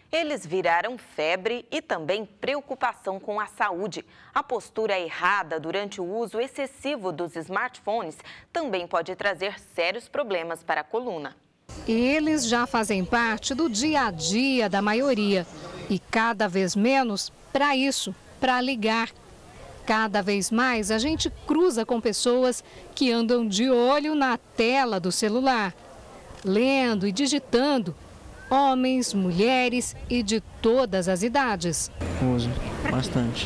Eles viraram febre e também preocupação com a saúde. A postura errada durante o uso excessivo dos smartphones também pode trazer sérios problemas para a coluna. Eles já fazem parte do dia a dia da maioria e cada vez menos para isso, para ligar. Cada vez mais a gente cruza com pessoas que andam de olho na tela do celular, lendo e digitando. Homens, mulheres e de todas as idades. Uso bastante.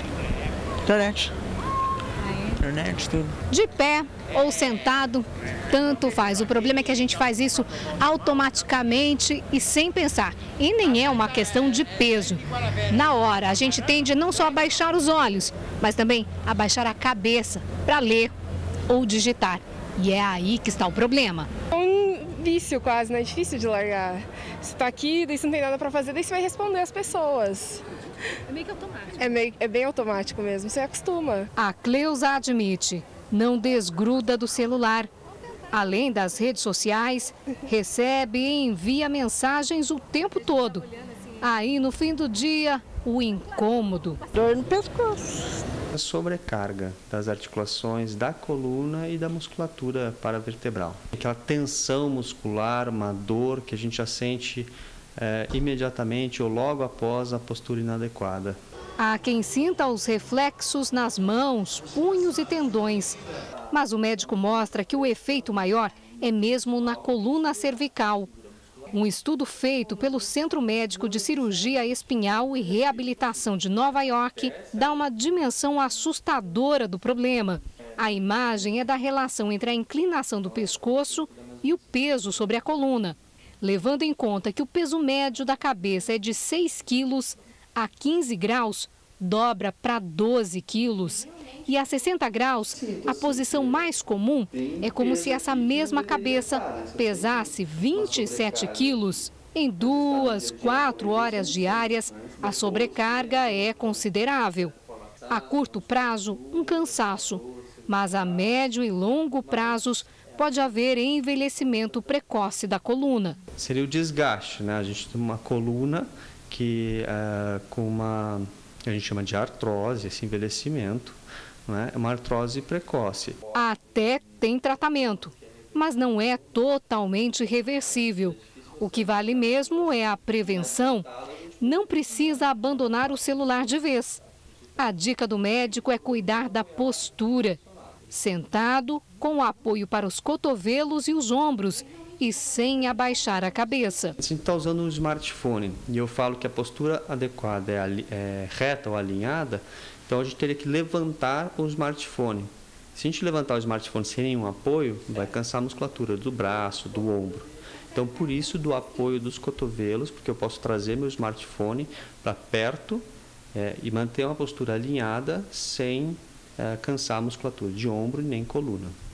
Internet, tudo. De pé ou sentado, tanto faz. O problema é que a gente faz isso automaticamente e sem pensar. E nem é uma questão de peso. Na hora, a gente tende não só a baixar os olhos, mas também a baixar a cabeça para ler ou digitar. E é aí que está o problema. Vício quase, né? É difícil de largar. Você tá aqui, daí você não tem nada pra fazer, daí você vai responder as pessoas. É meio que automático. É bem automático mesmo, você acostuma. A Cleusa admite, não desgruda do celular. Além das redes sociais, recebe e envia mensagens o tempo todo. Aí, no fim do dia, o incômodo. Dor no pescoço. A sobrecarga das articulações da coluna e da musculatura paravertebral. Aquela tensão muscular, uma dor que a gente já sente imediatamente ou logo após a postura inadequada. Há quem sinta os reflexos nas mãos, punhos e tendões. Mas o médico mostra que o efeito maior é mesmo na coluna cervical. Um estudo feito pelo Centro Médico de Cirurgia Espinhal e Reabilitação de Nova York dá uma dimensão assustadora do problema. A imagem é da relação entre a inclinação do pescoço e o peso sobre a coluna. Levando em conta que o peso médio da cabeça é de 6 quilos, a 15 graus dobra para 12 quilos. E a 60 graus, a posição mais comum é como se essa mesma cabeça pesasse 27 quilos. Em 2, 4 horas diárias, a sobrecarga é considerável. A curto prazo, um cansaço, mas a médio e longo prazos pode haver envelhecimento precoce da coluna. Seria o desgaste, né? A gente tem uma coluna que com uma, a gente chama de artrose, esse envelhecimento, né? É uma artrose precoce. Até tem tratamento, mas não é totalmente reversível. O que vale mesmo é a prevenção. Não precisa abandonar o celular de vez. A dica do médico é cuidar da postura. Sentado, com apoio para os cotovelos e os ombros e sem abaixar a cabeça. A gente está usando um smartphone e eu falo que a postura adequada é reta ou alinhada, então a gente teria que levantar o smartphone. Se a gente levantar o smartphone sem nenhum apoio, vai cansar a musculatura do braço, do ombro. Então, por isso, do apoio dos cotovelos, porque eu posso trazer meu smartphone para perto e manter uma postura alinhada sem cansar a musculatura de ombro e nem coluna.